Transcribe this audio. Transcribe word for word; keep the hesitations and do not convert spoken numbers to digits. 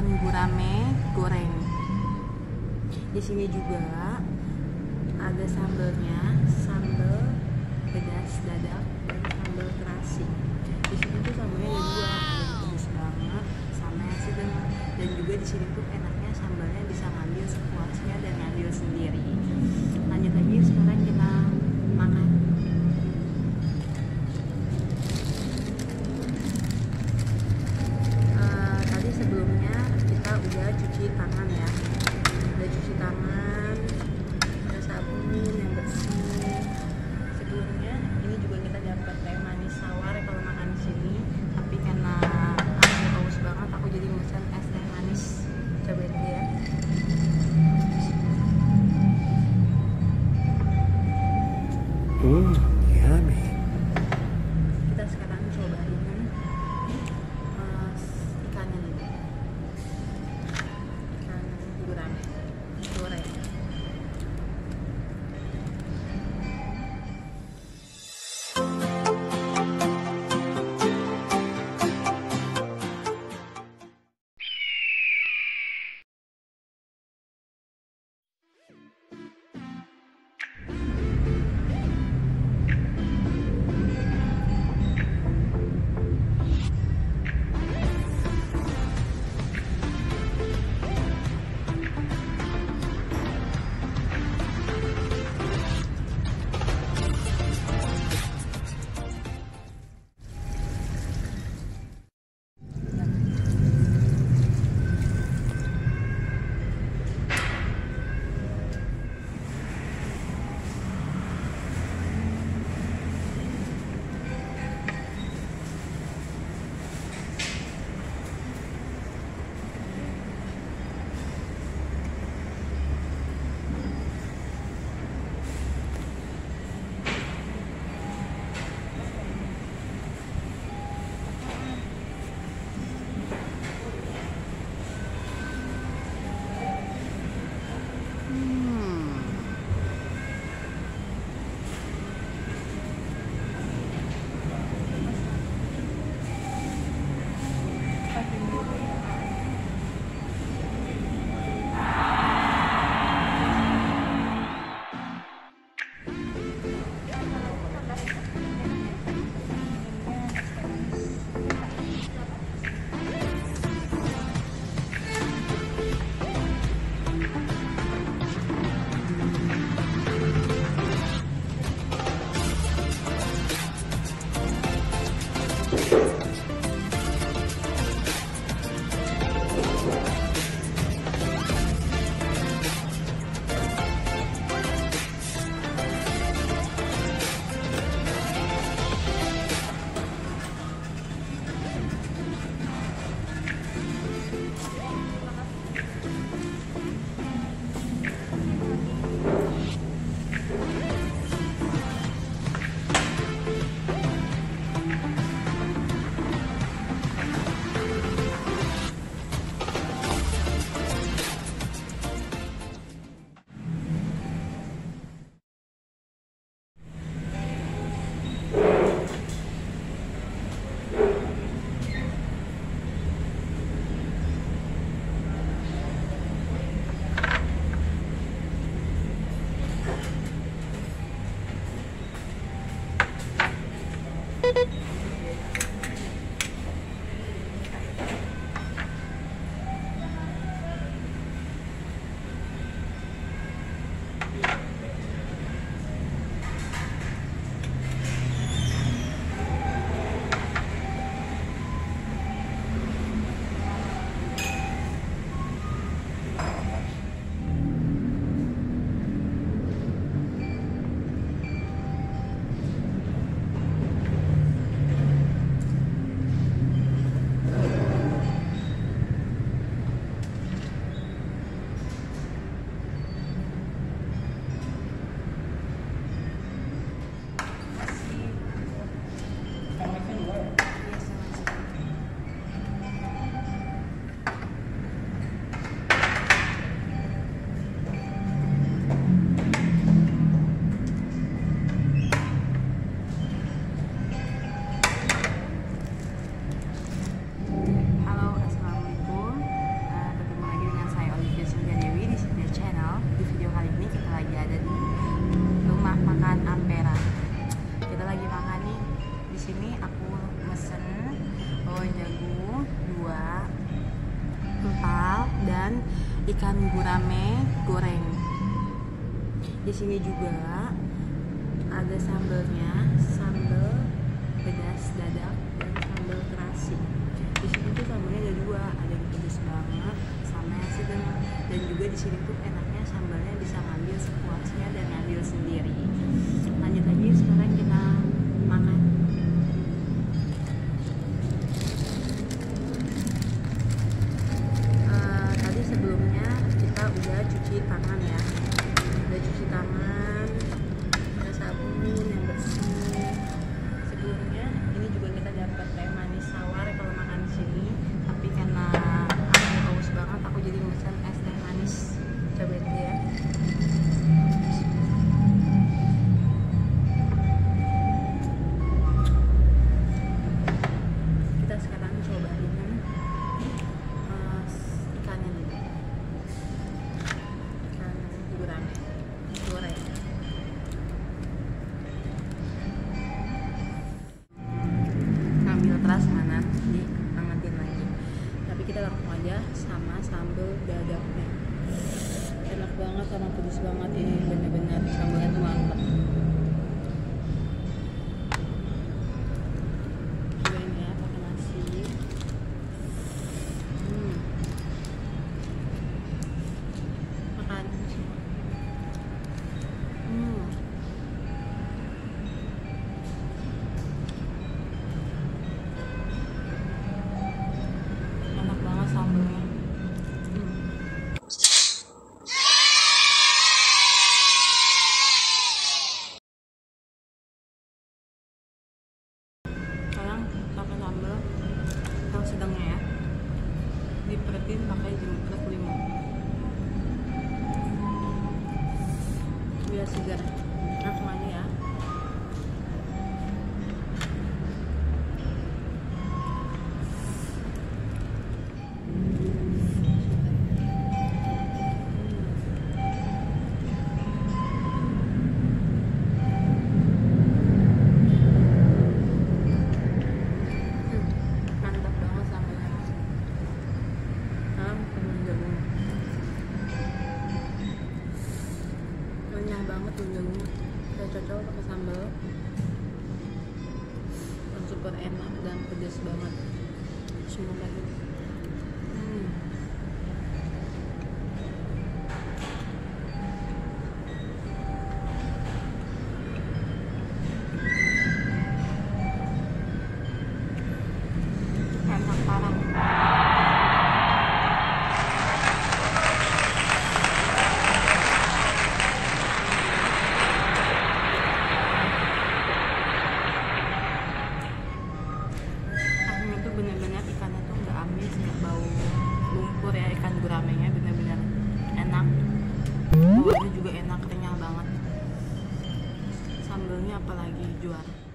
gurame goreng. Di sini juga ada sambelnya, sambel pedas dadak dan sambal terasi. Di sini tuh sambelnya ada dua, ada pedas banget sama yang sedang. Dan juga di sini tuh enaknya sambalnya bisa ngambil sepuasnya dan ngambil sendiri. Lanjut lagi, sekarang kita makan. Uh, tadi sebelumnya kita udah cuci tangan ya, udah cuci tangan, ada sabun yang bersih. Sebelumnya ini juga kita dapat teh manis sawar kalau makan di sini, tapi karena aku haus banget aku jadi pesan es teh manis. Cobain dulu ya. gurame goreng. Di sini juga ada sambelnya, sambel pedas dadak dan sambal terasi. Di sini tuh sambalnya ada dua, ada yang pedas banget sama yang sedang. Dan juga di sini tuh enaknya sambalnya bisa ngambil sepuasnya dan ngambil sendiri. Lanjut lagi, sekarang kita makan. Uh, tadi sebelumnya kita udah cuci tangan ya, udah cuci tangan, ada sabun yang bersih. Sebelumnya ini juga kita dapat teh manis sawar kalau makan di sini, tapi karena aku haus banget aku jadi pesan es teh manis. Cobain dulu ya. Kita sekarang cobain uh, ikannya dulu. Ikan gurame goreng. Ngambil prasmanan diangetin lagi, tapi kita langsung aja sama sambal dadaknya. Enak banget sama pedas banget, ini bener-bener sambalnya tuh mantap. Cobain ya pakai nasi. Hmm. Makan. Hmm. Enak banget sambalnya. Hmm. Sekarang pakai sambal yang sedangnya ya, diperetin pakai jeruk limau biar segar. Langsung aja ya. Mantap banget sambalnya. Sekarang temen jagung. Renyah banget tuh jagungnya. Saya cocok pakai sambal. Dan super enak dan pedas banget. Semua lagi. Hmm. Enak parah. Akhirnya tuh bener-bener ikannya tuh nggak amis, nggak bau lumpur ya, ikan guramenya bener-bener enak. Bawahnya juga enak, renyah banget. Sambalnya apalagi juara.